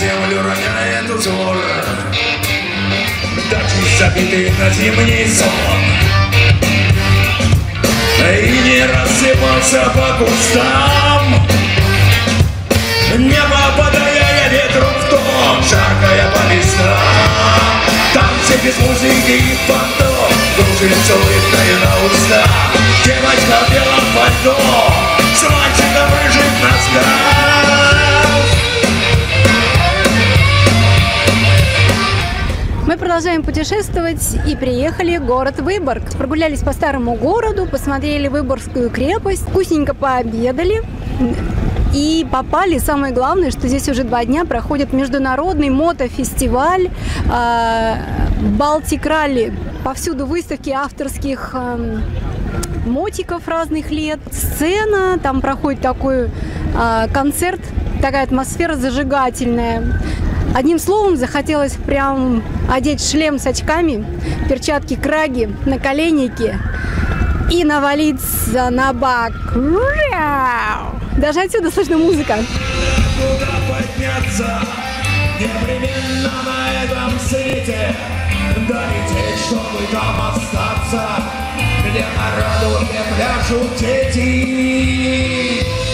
землю роняет узор, дожди забиты на зимний сон. И не рассыпался по кустам, небо подаяя ветру в том, жаркое по местам. Там все без музыки и понтов, кружит с улыбкой на устах. Девочка в белом пальто с мальчиком в рыжих носках. Мы продолжаем путешествовать и приехали в город Выборг. Прогулялись по старому городу, посмотрели Выборгскую крепость, вкусненько пообедали и попали. Самое главное, что здесь уже 2 дня проходит международный мотофестиваль Балтик Ралли. Повсюду выставки авторских мотиков разных лет. Сцена, там проходит такой концерт, такая атмосфера зажигательная. Одним словом, захотелось прям одеть шлем с очками, перчатки краги, наколенники и навалиться на бак. Даже отсюда слышна музыка. Куда подняться, непременно на этом свете, долететь, чтобы там остаться, где народу, где пляшут дети.